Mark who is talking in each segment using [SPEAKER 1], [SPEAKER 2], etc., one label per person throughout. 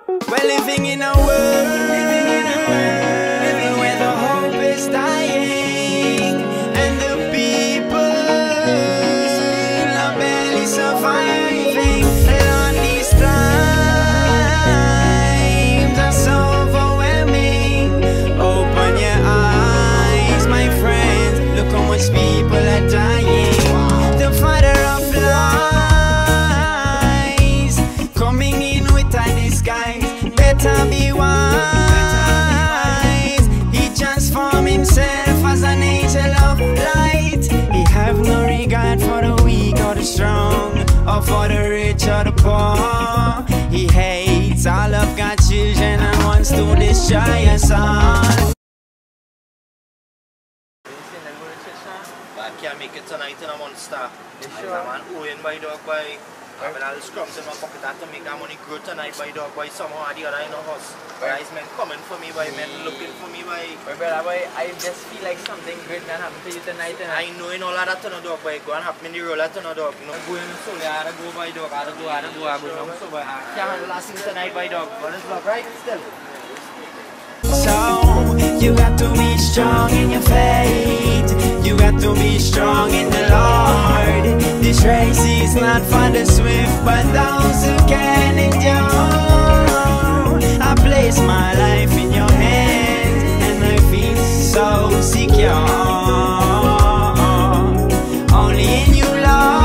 [SPEAKER 1] We're living in a world where the hope is dying, and the people are barely surviving. And these times are so overwhelming. Open your eyes, my friends. Look how much people are dying. The Father of lies coming in with a disguise. Better be wise. He transformed himself as an angel of light. He have no regard for the weak or the strong, or for the rich or the poor. He hates all of God's children and wants to destroy us all.
[SPEAKER 2] I can't make it tonight in a monster. I'm owing by dog by. I've been all the scrums in my pocket to make that money grow tonight by dog by somehow or the other in the house. Guys men coming for me by men looking for me by.
[SPEAKER 3] Brother boy, I just feel like something great can happen to you tonight.
[SPEAKER 2] I know in all of that to no dog by. Go and happen in the roller to no dog. No going so I gotta go by dog. I gotta go so by. I can't handle last thing tonight by dog. But it's love right still.
[SPEAKER 1] So you got to be strong in your faith. You got to be strong in the Lord. This race is not for the swift, but those who can endure. I place my life in your hands, and I feel so secure. Only in you,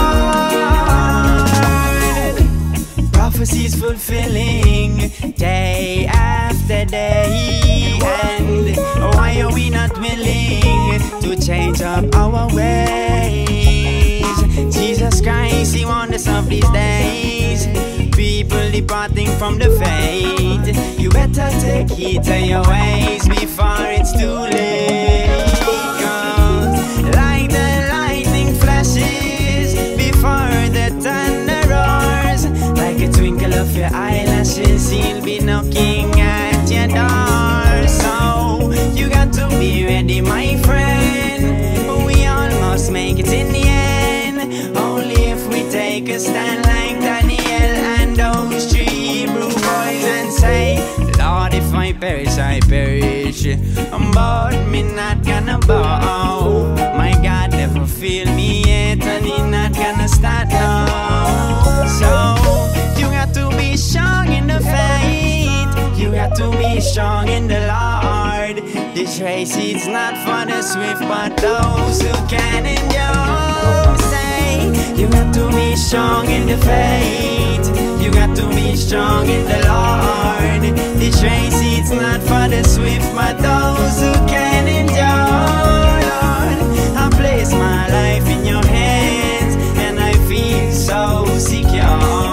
[SPEAKER 1] Lord. Prophecies fulfilling day after day. And why are we not willing to change up our ways? Jesus Christ, He warned us of these days. People departing from the faith. You better take heed to your ways before it's too late. 'Cause like the lightning flashes before the thunder roars, like a twinkle of your eyelashes, He'll be knocking at your door. So you got to be ready, my friend. We all must make it in the end. Only if we take a stand like Daniel and those 3 Hebrew boys and say, Lord, if I perish, I perish, but me not gonna bow. My God never failed me yet, and He not gonna start now. So you got to be strong in the faith. You got to be strong in the Lord. This race is not for the swift, but those who can endure. Say, you got to be strong in the faith. You got to be strong in the Lord. This race is not for the swift, but those who can endure. Lord, I place my life in your hands, and I feel so secure.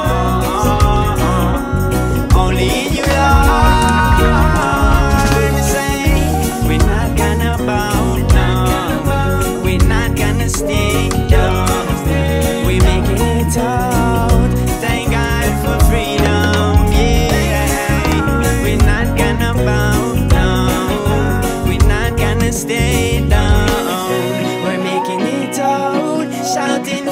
[SPEAKER 1] Only in you, Lord. Say, we're not gonna bow down. We're not gonna stay down. We're making it out. Thank God for freedom. Yeah. We're not gonna bow down. We're not gonna stay down. We're making it out. Shouting